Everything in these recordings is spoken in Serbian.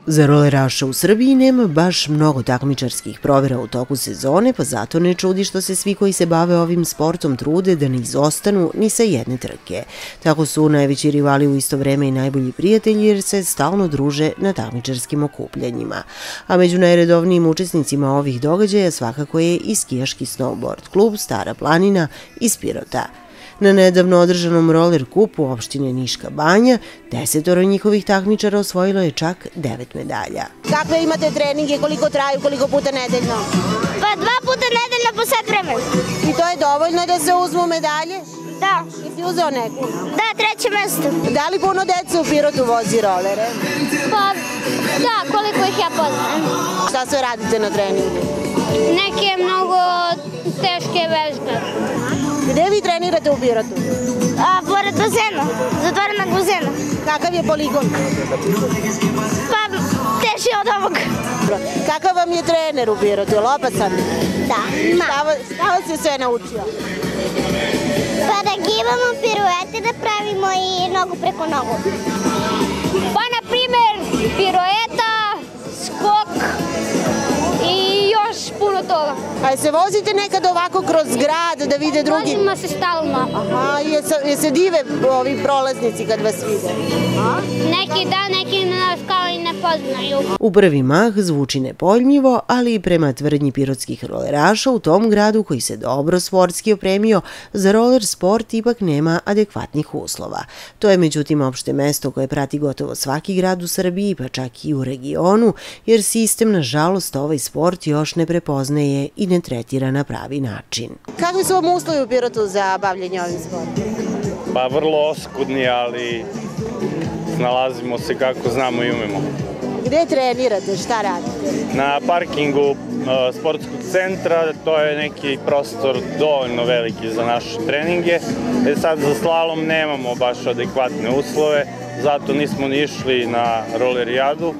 Za roleraše u Srbiji nema baš mnogo takmičarskih provera u toku sezone, pa zato ne čudi što se svi koji se bave ovim sportom trude da ne izostanu ni sa jedne trke. Tako su najveći rivali u isto vreme i najbolji prijatelji jer se stalno druže na takmičarskim okupljanjima. A među najredovnijim učesnicima ovih događaja svakako je i skijaški snowboard klub Stara planina iz Pirota. Na nedavno održanom roller kupu opštine Niška Banja 10 njihovih takmičara osvojilo je čak 9 medalja. Kakve imate treninge, koliko traju, koliko puta nedeljno? Pa 2 puta nedeljno po sat vremena. I to je dovoljno da se uzmu medalje? Da. Jesi uzeo neku? Da, 3. mesto. Da li puno dece u Pirotu vozi rolere? Pa da, koliko ih ja poznam. Šta sve radite na treningu? Neke mnogo teške vežbe. Gde vi trenirate u Pirotu? Pored bazena, zatvorenog bazena. Kakav je poligon? Pa teži od ovog. Kakav vam je trener u Pirotu? Je li opasan? Da, Šta vas je sve naučio? Pa da gibamo piruete, da pravimo i nogu preko nogu. Pa na primer pirueta, skok i još puno toga. A se vozite nekad ovako kroz grad da vide drugi? Vozimo se stalno. Aha, je se dive ovi prolaznici kad vas vide? Neki da, neki nas kao i ne poznaju. U prvi mah zvuči nepojmljivo, ali i prema tvrdnji pirotskih roleraša u tom gradu koji se dobro sportski opremio, za roller sport ipak nema adekvatnih uslova. To je međutim opšte mesto koje prati gotovo svaki grad u Srbiji, pa čak i u regionu, jer sistem, nažalost, ovaj sport još ne prepoznaje i ne tretira na pravi način. Kakvi su vam uslovi u Pirotu za bavljenje ovim sportom? Pa vrlo oskudni, ali snalazimo se kako znamo i umemo. Gde trenirate, šta radite? Na parkingu sportskog centra, to je neki prostor dovoljno veliki za naše treninge. Sad za slalom nemamo baš adekvatne uslove, zato nismo ni išli na rolerijadu.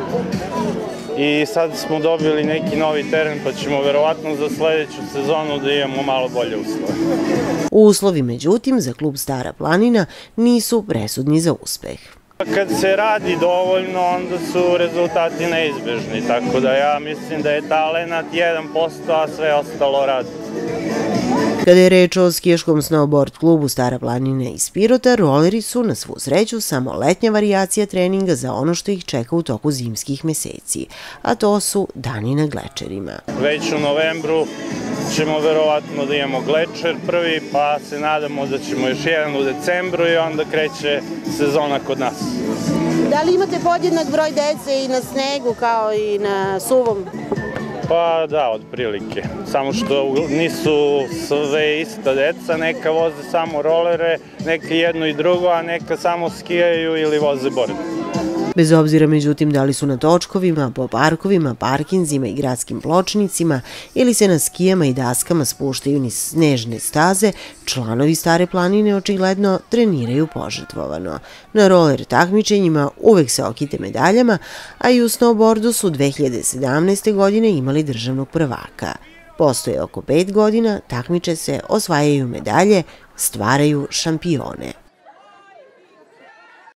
I sad smo dobili neki novi teren, pa ćemo verovatno za sledeću sezonu da imamo malo bolje uslove. Uslovi, međutim, za klub Stara planina nisu presudni za uspeh. Kad se radi dovoljno, onda su rezultati neizbežni, tako da ja mislim da je talenat 1%, a sve ostalo rad. Kada je reč o skijaškom snowboard klubu Stara planina iz Pirota, roleri su na svu sreću samo letnja varijacija treninga za ono što ih čeka u toku zimskih meseci, a to su dani na glečerima. Već u novembru ćemo verovatno da imamo glečer prvi, pa se nadamo da ćemo još jedan u decembru i onda kreće sezona kod nas. Da li imate podjednak broj dece i na snegu kao i na suvom? Pa da, otprilike. Samo što nisu sve ista deca, neka voze samo rolere, neka jedno i drugo, a neka samo skijaju ili voze bord. Bez obzira, međutim, da li su na točkovima, po parkovima, parkinzima i gradskim pločnicima ili se na skijama i daskama spuštaju niz snežne staze, članovi Stare planine očigledno treniraju požrtvovano. Na roller takmičenjima uvek se okite medaljama, a i u snowboardu su 2017. godine imali državnog prvaka. Postoje oko 5 godina, takmiče se, osvajaju medalje, stvaraju šampione.